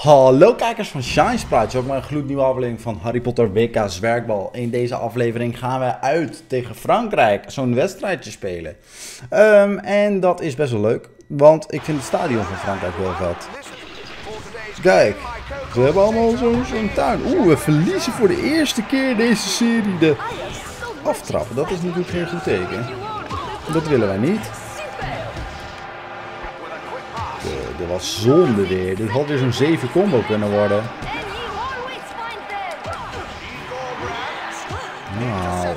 Hallo kijkers van Shines Praatje, ook mijn gloednieuwe aflevering van Harry Potter WK Zwerkbal. In deze aflevering gaan we uit tegen Frankrijk, zo'n wedstrijdje spelen. En dat is best wel leuk, want ik vind het stadion van Frankrijk heel vet. Kijk, ze hebben allemaal zo'n tuin. We verliezen voor de eerste keer deze serie de aftrappen. Dat is natuurlijk geen goed teken. Dat willen wij niet. Dit was zonde weer. Dit had weer zo'n 7 combo kunnen worden. Nou.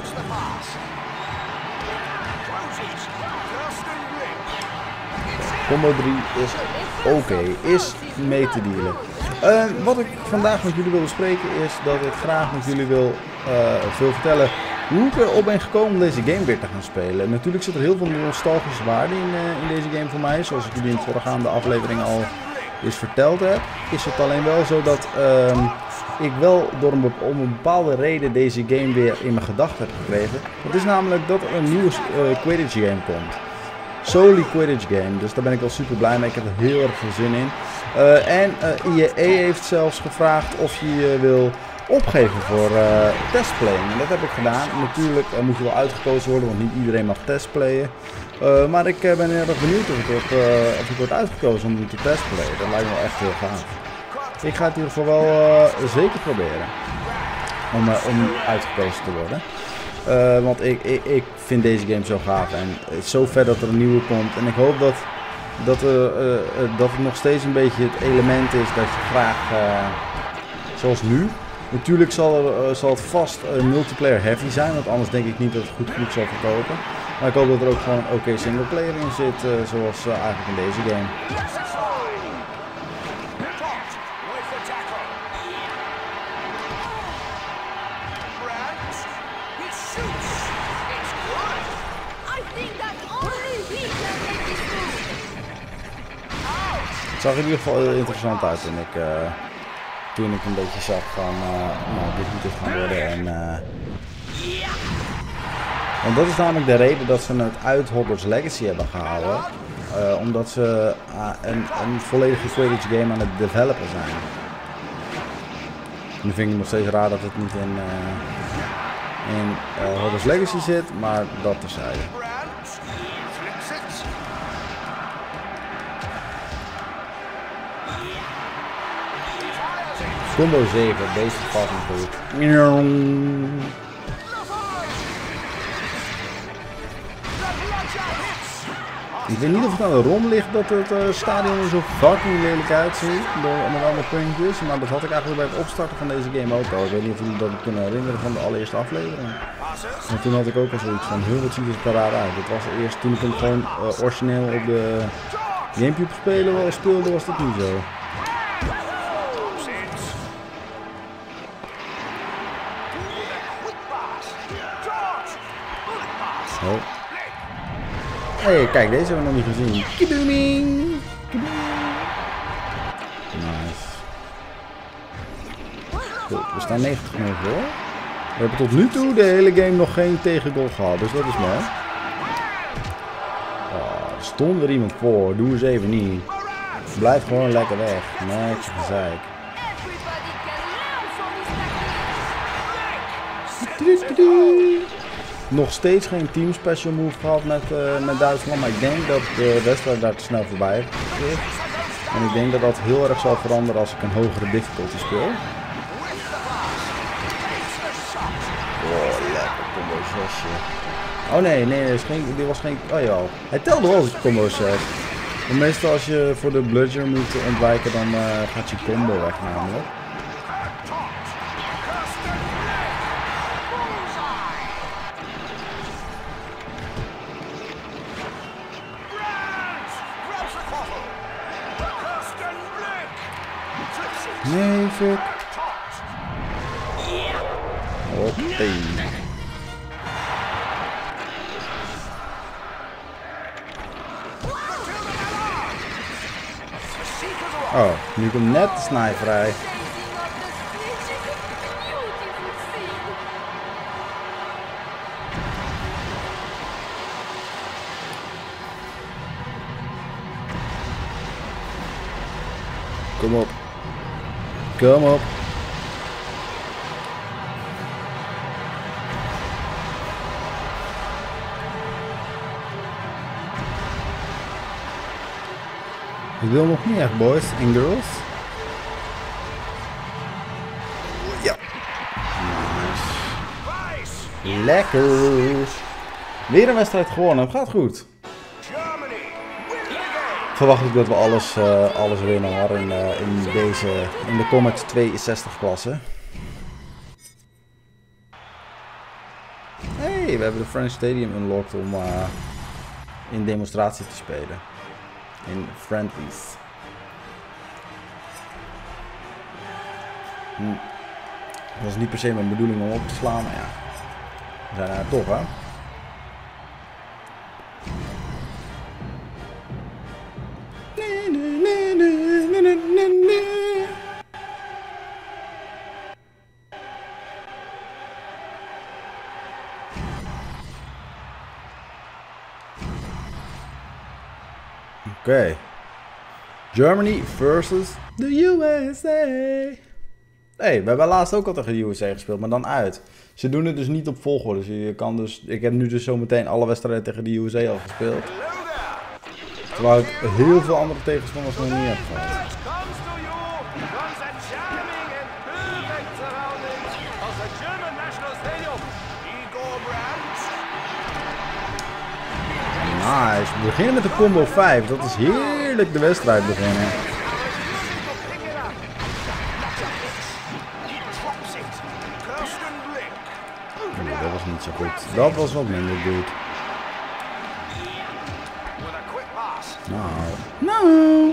Combo 3 is oké. Is mee te dealen. Wat ik vandaag met jullie wil bespreken is dat ik graag met jullie wil veel vertellen hoe ik erop ben gekomen om deze game weer te gaan spelen. Natuurlijk zit er heel veel nostalgische waarde in deze game voor mij. Zoals ik jullie in de voorgaande aflevering al eens verteld heb. Is het alleen wel zo dat ik wel om een bepaalde reden deze game weer in mijn gedachten heb gekregen. Het is namelijk dat er een nieuwe Quidditch game komt. Solely Quidditch game. Dus daar ben ik al super blij mee. Ik heb er heel erg veel zin in. EA heeft zelfs gevraagd of je je wil opgeven voor testplaying. En dat heb ik gedaan. Natuurlijk moet je wel uitgekozen worden, want niet iedereen mag testplayen. Maar ik ben erg benieuwd of ik word uitgekozen om te testplayen. Dat lijkt me wel echt heel gaaf. Ik ga het in ieder geval wel zeker proberen om uitgekozen te worden. Want ik vind deze game zo gaaf en het is zo vet dat er een nieuwe komt. En ik hoop dat het nog steeds een beetje het element is dat je graag, zoals nu. Natuurlijk zal het vast multiplayer heavy zijn, want anders denk ik niet dat het goed genoeg zal verkopen. Maar ik hoop dat er ook gewoon een oké singleplayer in zit, zoals eigenlijk in deze game. Het zag in ieder geval heel interessant uit toen ik een beetje zag van dit moet het gaan worden. Want dat is namelijk de reden dat ze het uit Hogwarts Legacy hebben gehouden. Omdat ze een volledige Quidditch game aan het developen zijn. Nu vind ik nog steeds raar dat het niet in Hogwarts Legacy zit, maar dat terzijde. Combo 7, deze valt me goed. Ik weet niet of het aan de ROM ligt dat het stadion er zo fucking lelijk uitziet. Met allemaal puntjes. Maar dat had ik eigenlijk bij het opstarten van deze game ook al. Ik weet niet of jullie dat kunnen herinneren van de allereerste aflevering. En toen had ik ook al zoiets van, wat ziet het er raar uit. Dat was eerst toen ik hem gewoon origineel op de Gamecube speelde, was dat niet zo. Oh. Hey, kijk, deze hebben we nog niet gezien. Kibooming! Nice. Goed, we staan 90 minuten voor. We hebben tot nu toe de hele game nog geen tegengoal gehad, dus dat is mooi. Oh, er stond er iemand voor, doe eens even niet. Blijf gewoon lekker weg, niks gezeik. Nog steeds geen team special move gehad met Duitsland, maar ik denk dat de wedstrijd daar te snel voorbij is. En ik denk dat dat heel erg zal veranderen als ik een hogere difficulty speel. Oh, lekker combo 6. Oh nee, dit was geen... Oh ja, hij telde wel als je combo 6. Maar meestal als je voor de bludger moet ontwijken, dan gaat je combo weg namelijk. Nee, fuck. Oké. Oh, nu komt net de snij vrij. Kom op. Kom op. Ik wil nog meer, boys en girls. Ja. Nice. Lekker. Weer een wedstrijd gewonnen. Gaat goed. Verwacht ik dat we alles winnen hoor in de Comex 62 klasse. Hey, we hebben de French Stadium unlocked om in demonstratie te spelen. In friendlies. Dat was niet per se mijn bedoeling om op te slaan, maar ja. We zijn er toch, hè? Oké. Germany versus the USA. Hey, we hebben laatst ook al tegen de USA gespeeld, maar dan uit. Ze doen het dus niet op volgorde. Dus je kan dus, ik heb nu dus zometeen alle wedstrijden tegen de USA al gespeeld. Terwijl ik heel veel andere tegenstanders nog niet heb gehad. Nice, we beginnen met de combo 5. Dat is heerlijk de wedstrijd beginnen. Nee, dat was niet zo goed. Dat was wat minder goed. Nou.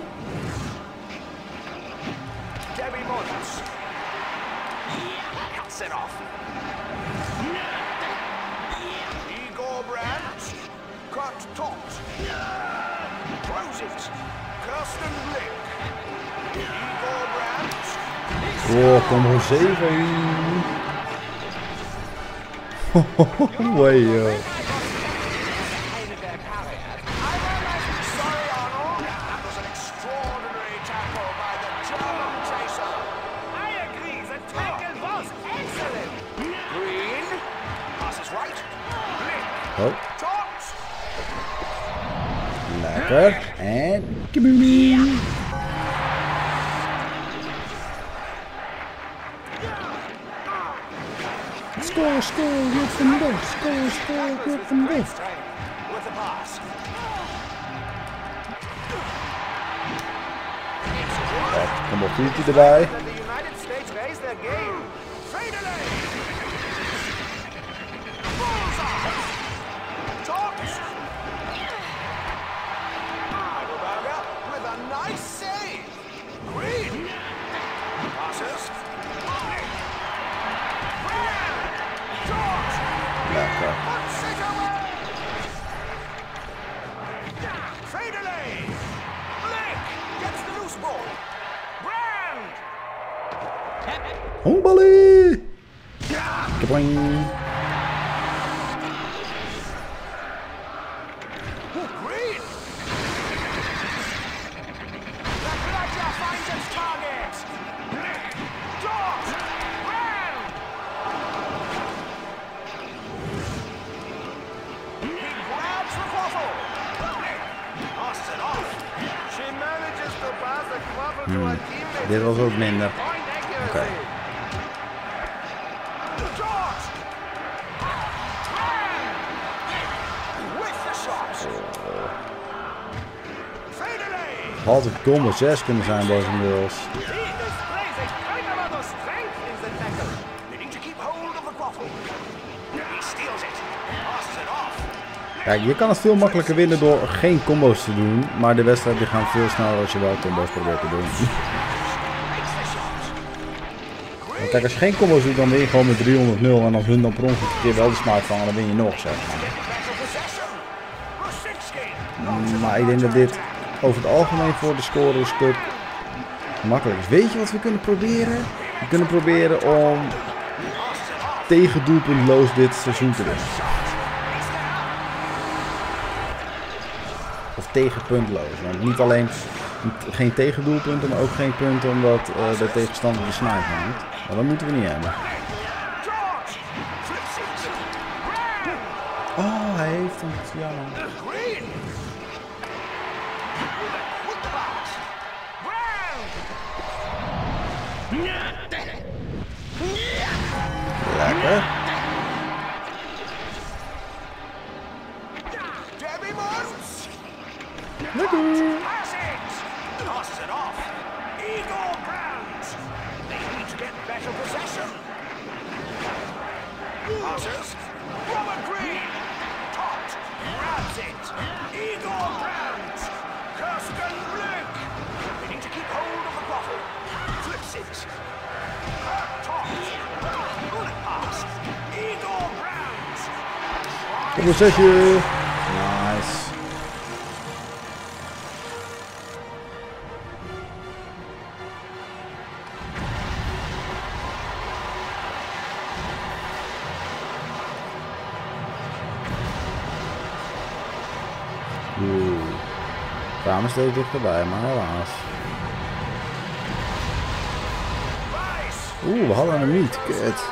Oh, combo 7. Way yo. Oh. Lekker. En kaboom. Score, good from both. Score, good from both. Kom op, vuurtje erbij. Lekker. Honkbalie! Kaboing! Dit was ook minder. Oké. Had ik combo 6 kunnen zijn, boys en girls. Kijk, je kan het veel makkelijker winnen door geen combo's te doen, maar de wedstrijden gaan veel sneller als je wel combo's probeert te doen. Want kijk, als je geen combo's doet, dan win je gewoon met 300-0 en als hun dan per ongeluk een keer wel de smart vangen, dan win je nog, zeg maar. Maar ik denk dat dit over het algemeen voor de score een stuk makkelijk is. Weet je wat we kunnen proberen? We kunnen proberen om tegen doelpuntloos dit seizoen te winnen. Of tegen puntloos. Want niet alleen Geen tegendoelpunten, maar ook geen punten omdat de tegenstander de sniper hangt. Maar dat moeten we niet hebben. Oh, hij heeft hem. Jammer. Lekker. Lekker. Kom een zesje. Nice. Kwamen steeds dichterbij, maar helaas. We hadden hem niet. Kut.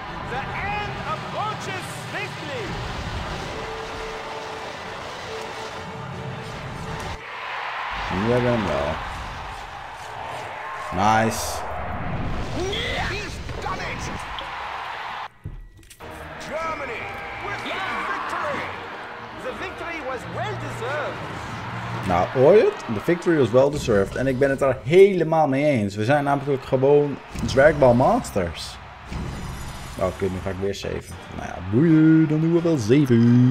Nu hebben we hem wel. Nice. Germany with the victory. The victory was well deserved. Nou, hoor je het? De victory was well deserved. En ik ben het daar helemaal mee eens. We zijn namelijk gewoon Dragball Masters. Oh, kut, nu ga ik weer 7. Nou ja, boeien, dan doen we wel 7.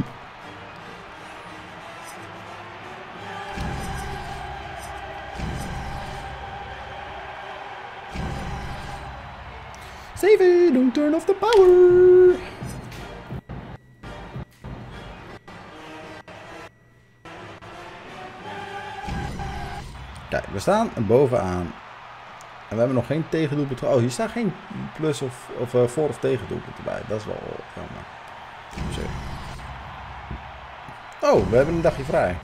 Don't turn off the power. Kijk, we staan bovenaan. En we hebben nog geen tegendoelpunt. Oh, hier staat geen plus of voor- of tegendoelpunt erbij. Dat is wel jammer. Oh, we hebben een dagje vrij.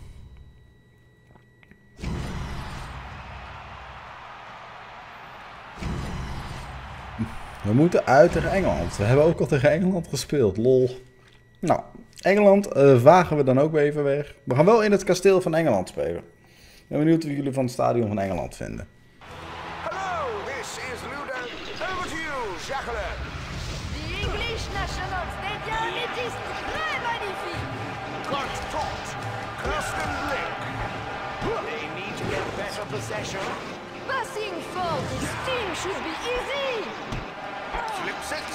We moeten uit tegen Engeland. We hebben ook al tegen Engeland gespeeld. Lol. Nou, Engeland vagen we dan ook weer even weg. We gaan wel in het kasteel van Engeland spelen. Ik ben benieuwd wat jullie van het stadion van Engeland vinden. Hello, this is Ludo. Over to you, Jacqueline. The English National Stadium, it is très magnifique. Kurt Todt. Kirsten Blick. They need to get better possession. Passing for this team should be easy. Flips it.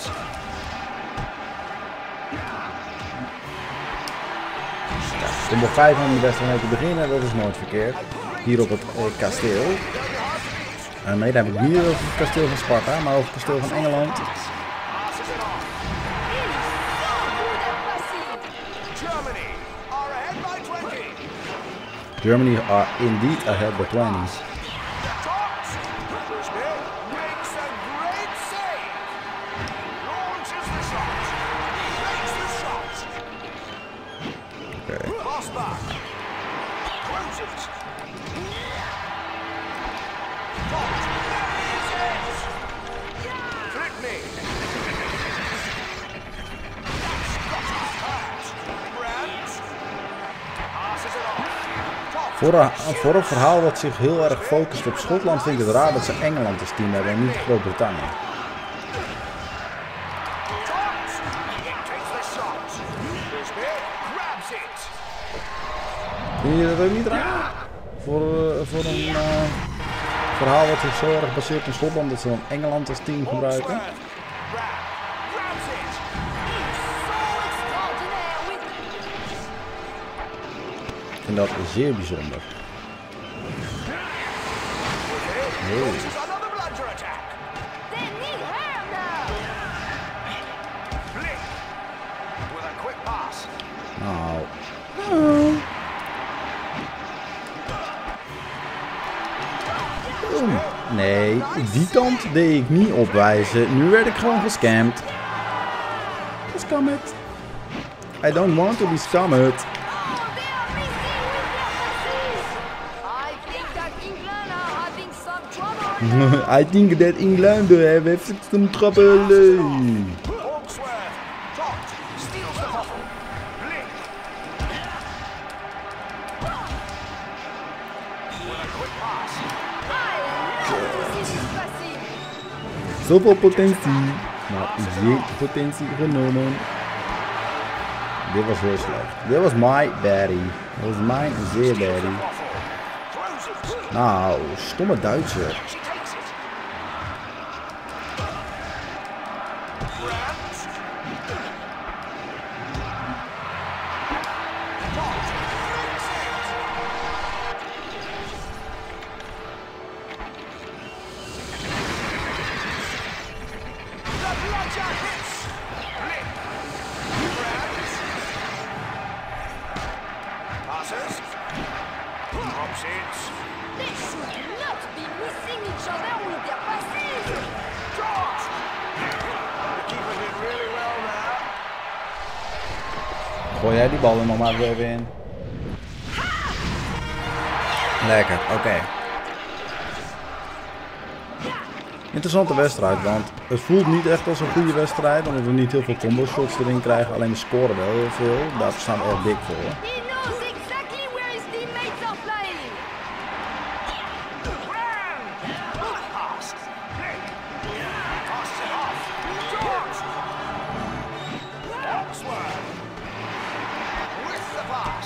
Om op 5 aan de wedstrijd te beginnen, dat is nooit verkeerd. Hier op het kasteel. Nee, daar heb ik niet over het kasteel van Sparta, maar over het kasteel van Engeland. Germany are indeed ahead by 20. Voor een verhaal dat zich heel erg focust op Schotland, vind ik het raar dat ze Engeland als team hebben en niet Groot-Brittannië. Vind je dat ook niet raar? Voor een verhaal dat zich zo erg baseert in Schotland, dat ze dan Engeland als team gebruiken? Ik vind dat zeer bijzonder. Oh. Nou. Nee, die kant deed ik niet opwijzen. Nu werd ik gewoon gescamd. Scammed. I don't want to be scammed. I think that I think that England have some trouble. Hawksworth. Trot. Steals the bottle. Blick. With a quick pass. I love to see this passing. Zoveel potentie. Maar geen potentie genomen. Dit was heel slecht. Dit was my baddie. Dat was mijn zeer baddie. Throws it. Nou, stomme Duitser. She takes it. Grabs. Trot. Flicks it. The bludger hits. Blick. Grabs. Passes. Drops it. They should not be missing each other with their passes. Trot. The keeper did really well there. Gooi jij die bal er nog maar weer even in. Lekker, oké. Interessante wedstrijd, want het voelt niet echt als een goede wedstrijd. Omdat we niet heel veel combo shots erin krijgen. Alleen we scoren wel heel veel. Daar staan we echt dik voor. He knows exactly where his teammates are flying. Bullet pass. Blick. Passes it off. George. Hawksworth. With the pass.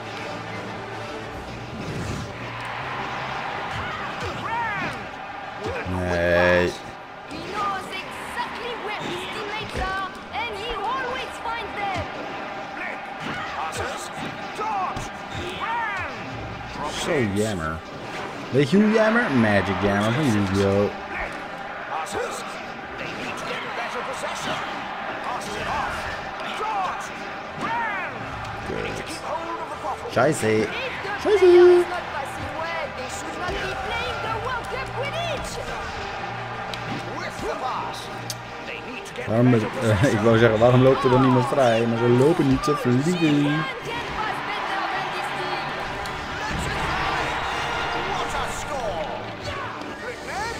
Nee. He knows exactly where his teammates are, and he always finds them. Blick. Passes. George. Drops Zo it. jammer. Weet je hoe jammer? Magic Jammer van Yu-Gi-Oh! Passes. They need to get better possession. Passes it off. George. They need to keep hold of the bottle. Scheiße. If the player is not passing well, they should not be playing the World Cup with each. With the pass. They need to get Waarom, better possession. ik wou zeggen, waarom loopt er dan niemand vrij? Maar ze lopen niet, ze vliegen. Man can pass better than this team. What a score! Blickman.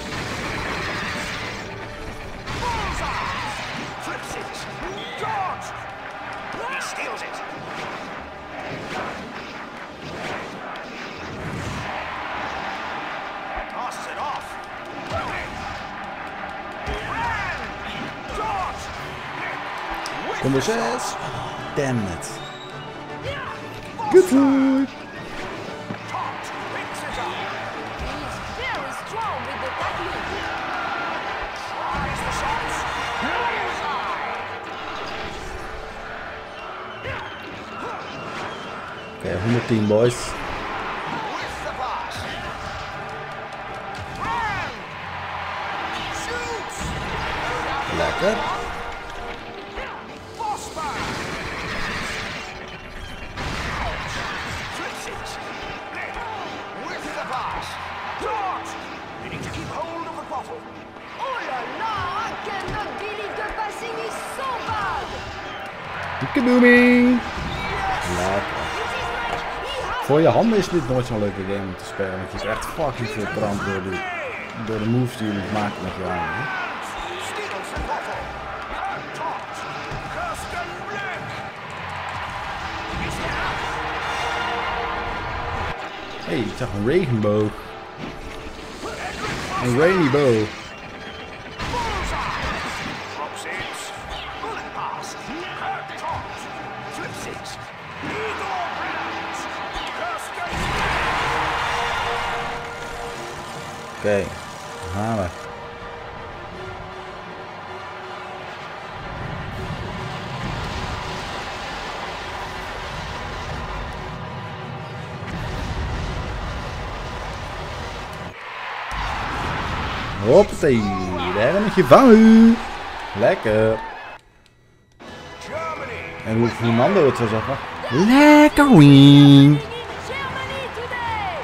Bullseye. Flips it. George. He steals it. Passes it off. George. Combo 6. Damn it. Good food. Tot picks it up. He is very strong with the tackling. Tries the shots. Oké, 110 boys. With the pass. Shoots. Lekker. Vosper. Flips it. With the pass. George. You need to keep hold of the bottle. Oh la la! I cannot believe the passing is so bad. Kadooming. Lekker. It is like he has Voor je handen is dit nooit zo'n leuke game om te spelen. Want je is echt fucking veel brand door de moves die je moet maken met je handen. hè. Steals the bottle. Tot. Kirsten Blick. He's there. Hey, ik zag een regenboog. Een rainy bow. Bullseye. Drops it. Bullet pass. Kirk Tot. Flips it. Eagle Brands. Kirsten. Oké, daar gaan we. Hoppatee, daar ben ik je van u. Lekker. Germany. En hoe Fernando het zou zeggen. Lekker wing. in Germany today.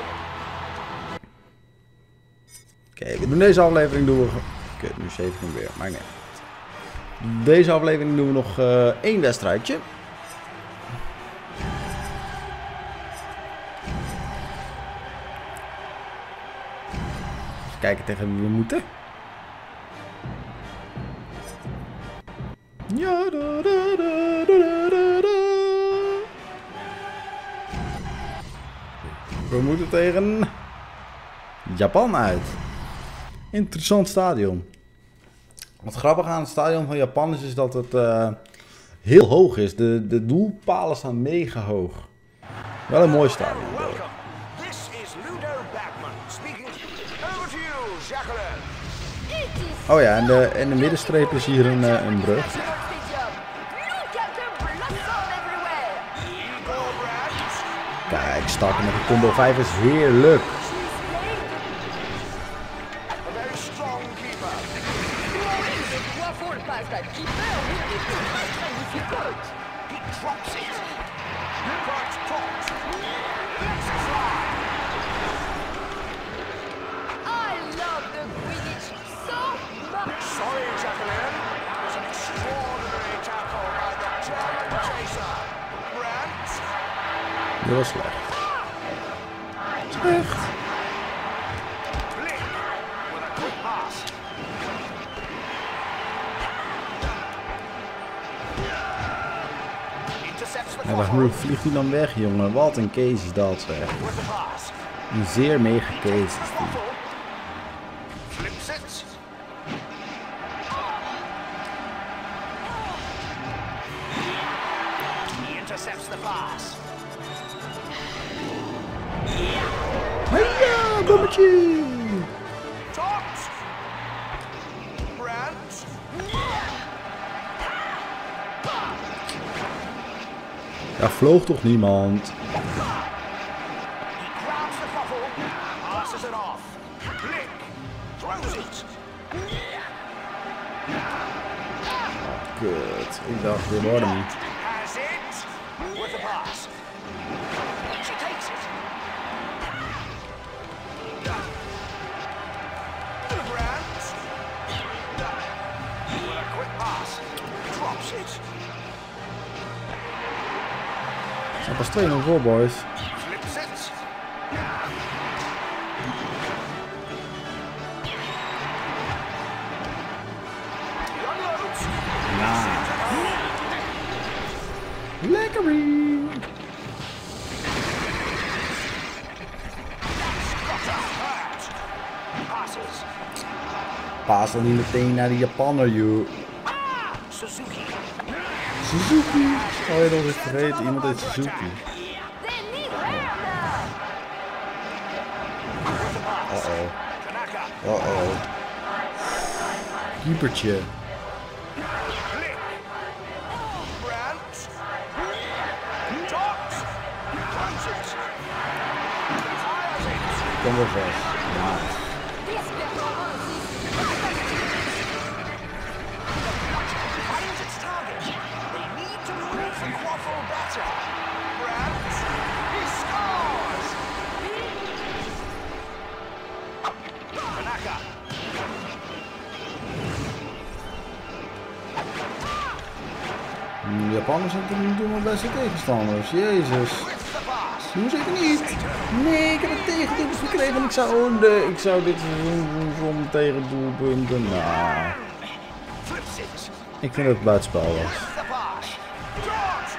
Kijk, in deze aflevering doen we... Kut, nu 17 weer, maar nee. Deze aflevering doen we nog 1 wedstrijdje. kijken tegen wie we moeten. Ja, da, da, da, da, da, da. We moeten tegen Japan uit. Interessant stadion. Wat grappig aan het stadion van Japan is dat het heel hoog is. De doelpalen staan mega hoog. Wel een mooi stadion. Welcome. This is Ludo Bagman speaking. Over to you, Jacqueline. Oh ja, en de middenstreep is hier een brug. Look at the blossom everywhere. Igor Brandt. Kijk, starten met de combo 5 is heerlijk. A very strong keeper. Waffle pass that keeper will be too much and difficult. He drops it. Kurt Todt. Let's fly. I love the Quidditch so much. Sorry, Jacqueline. That was an extraordinary tackle by the German chaser. Brandt. Dat was slecht. Slecht. Blick with a quick pass. Intercepts the En cross waarom vliegt hij dan weg, jongen? Wat een case is dat, zeg. with the pass. Een zeer mega case is die. Flips it. He intercepts the pass. Hiya, bommetje! Todt. Brandt. Daar vloog toch niemand? He grabs the bottle, passes it off. Blick throws it. Kut, ik dacht, dit wordt hem niet. Has it with the pass. She takes it. Brandt. With a quick pass. Drops it. Er zijn pas 2-0 voor, boys. Flips it. He unloads. Lekkerie! Got a hurt. Passes. Paas dan niet meteen naar die Japanner, joh. Suzuki. Suzuki! Oh, je nog eens vergeten, iemand heet Suzuki. They need her now. Uh-oh. Tanaka. Uh-oh. Keepertje. Blick. Brandt. Todt. Runs it. Fires it. Kom wel vast. Ja. This performance is Finds its target. They need to move the quaffle better. Brandt. He scores. Tanaka. De Japanners zijn toen doen mijn beste tegenstanders. Jezus. With the pass. Doe zeker niet. Nee, ik heb het tegendoelpunt gekregen en ik zou dit seizoen zonder tegendoelpunten. Nou, Flips it. ik vind dat het buitenspel was. With the pass. Todt.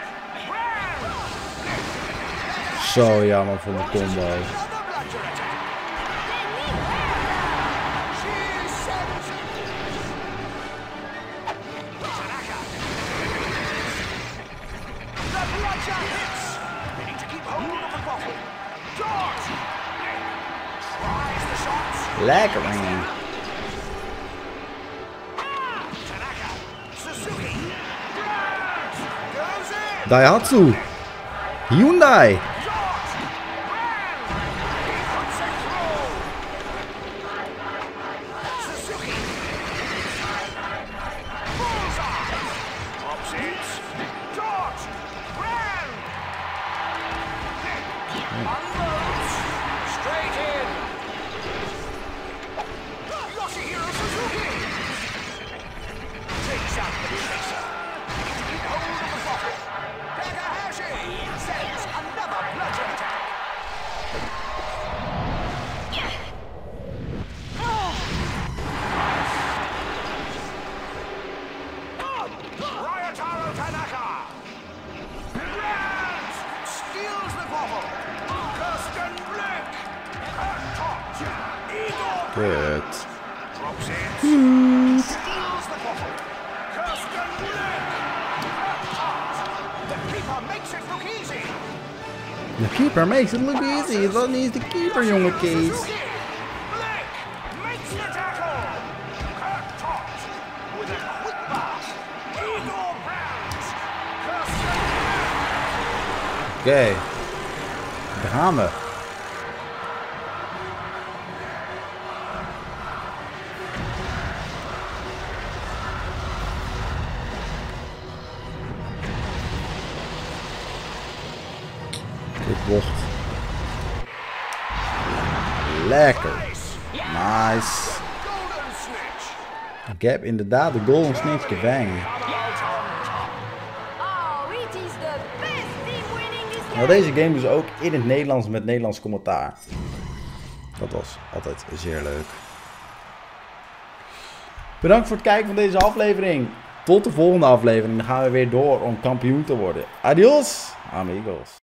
Brandt. Zo jammer voor mijn combo. Another bludger attack. She sends it. Tanaka. The bludger hits. They need to keep hold of the bottle. Todt. Tries the shots. Lekker man. Tanaka. Suzuki. Brandt. Goes in. Daihatsu. Hyundai. Todt. Brandt. He puts it through. Suzuki. Bullseye. Pops it. Todt. Brandt. Unloads. Straight in. Yoshihiro Suzuki. Takes out the chaser. Keep hold of the bottle. Takahashi sends another bludger attack. Kut. Drops in. Steals the bottle. Kirsten Black. The keeper makes it look easy. The keeper makes it look easy. Dat is de keeper, jonge Kees. Black makes the tackle. Kurt Todd with a quick pass. Igor Brands. Kirsten Black. Oké. Daar gaan we. Bocht. Lekker. Nice. Golden snitch. Ik heb inderdaad de golden snitch gevangen. Oh, it is the best team winning this game. Nou, deze game dus ook in het Nederlands met Nederlands commentaar. Dat was altijd zeer leuk. Bedankt voor het kijken van deze aflevering. Tot de volgende aflevering. Dan gaan we weer door om kampioen te worden. Adios, amigos.